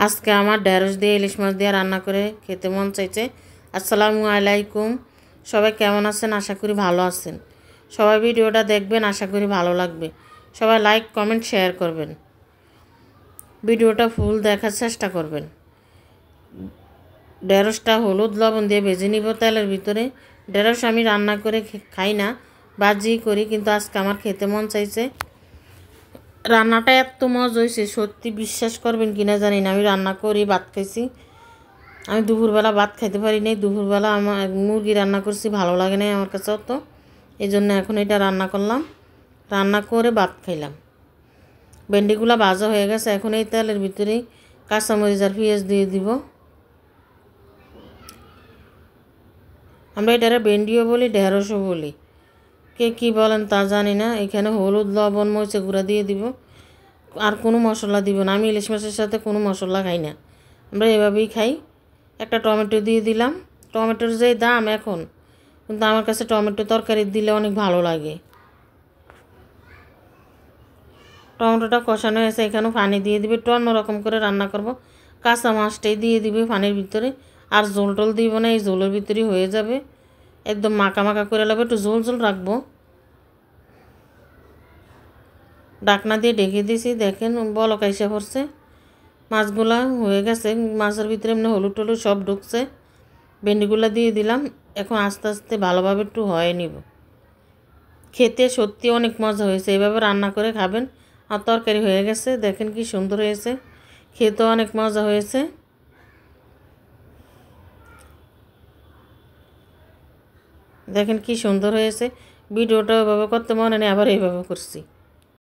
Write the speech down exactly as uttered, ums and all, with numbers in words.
আজকে আমার ঢেঁড়স দিয়ে ইলিশ মাছ দিয়ে রান্না করে খেতে মন চাইছে। আসসালামু আলাইকুম, সবাই কেমন আছেন? আশা করি ভালো আছেন। সবাই ভিডিওটা দেখবেন, আশা করি ভালো লাগবে। সবাই লাইক কমেন্ট শেয়ার করবেন, ভিডিওটা ফুল দেখার চেষ্টা করবেন। ঢেঁড়সটা হলুদ লবণ দিয়ে ভেজে নিব তেলের ভিতরে। ঢেঁড়স আমি রান্না করে খাই না, ভাজি করি, কিন্তু আজকে আমার খেতে মন চাইছে। রান্নাটা এত মজা হয়েছে, সত্যি বিশ্বাস করবেন কিনা জানি না। আমি রান্না করি, ভাত খাইছি। আমি দুপুরবেলা ভাত খাইতে পারি নাই। দুপুরবেলা আমার মুরগি রান্না করছি, ভালো লাগে নাই আমার কাছে অত, এই জন্য এখন এটা রান্না করলাম। রান্না করে ভাত খাইলাম। ভেন্ডিগুলো ভাজা হয়ে গেছে। এখন এই তেলের ভিতরেই কাঁচামরিচ আর পেঁয়াজ দিয়ে দিব। আমরা এটারে ভেন্ডিও বলি, ঢেঁড়সও বলি, কে কী বলেন তা জানি না। এখানে হলুদ লবণ মরিচে গুঁড়া দিয়ে দিব, আর কোনো মশলা দিব না। আমি ইলিশ মাছের সাথে কোনো মশলা খাই না, আমরা এভাবেই খাই। একটা টমেটো দিয়ে দিলাম। টমেটোর যে দাম এখন, কিন্তু আমার কাছে টমেটো তরকারি দিলে অনেক ভালো লাগে। টমেটোটা কষানো হয়েছে, এখানেও পানি দিয়ে দিবে। একটু অন্যরকম করে রান্না করব। কাঁচা মাছটাই দিয়ে দিবে পানির ভিতরে, আর ঝোল টোল দিব না, এই ঝোলের ভিতরেই হয়ে যাবে। একদম মাখা মাখা করে লাগবে, একটু ঝোল ঝোল রাখবো। ডাকনা দিয়ে ঢেকে দিয়েছি, দেখেন বলক আইসা পড়ছে। মাছগুলা হয়ে গেছে, মাছের ভিতরে এমনি হলুদ টলুদ সব ঢুকছে। ভেন্ডিগুলা দিয়ে দিলাম। এখন আস্তে আস্তে ভালোভাবে একটু হয়ে নিব। খেতে সত্যি অনেক মজা হয়েছে, এভাবে রান্না করে খাবেন। আর তরকারি হয়ে গেছে, দেখেন কি সুন্দর হয়েছে, খেতেও অনেক মজা হয়েছে। দেখেন কি সুন্দর হয়েছে। ভিডিওটা এভাবে করতে মনে নেই, আবার এইভাবে করছি।